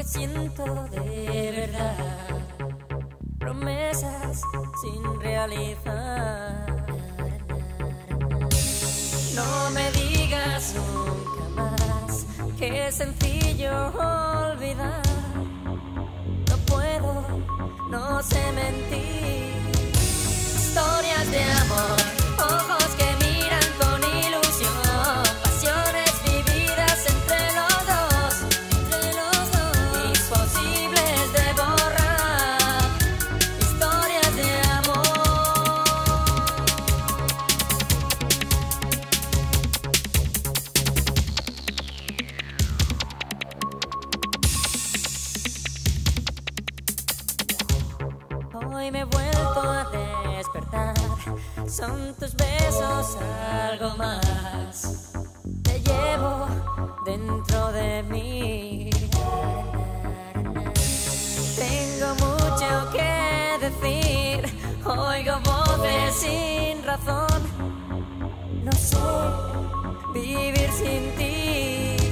siento de verdad, promesas sin realizar. No me digas nunca más que es sencillo olvidar. No puedo, no sé mentir. Historias de amor, ojos que miran con ilusión, pasiones vividas entre los dos, imposibles de borrar. Historias de amor. Hoy me he vuelto a despertar, son tus besos algo más. Te llevo dentro de mí. Tengo mucho que decir, oigo voces sin razón. No sé vivir sin ti.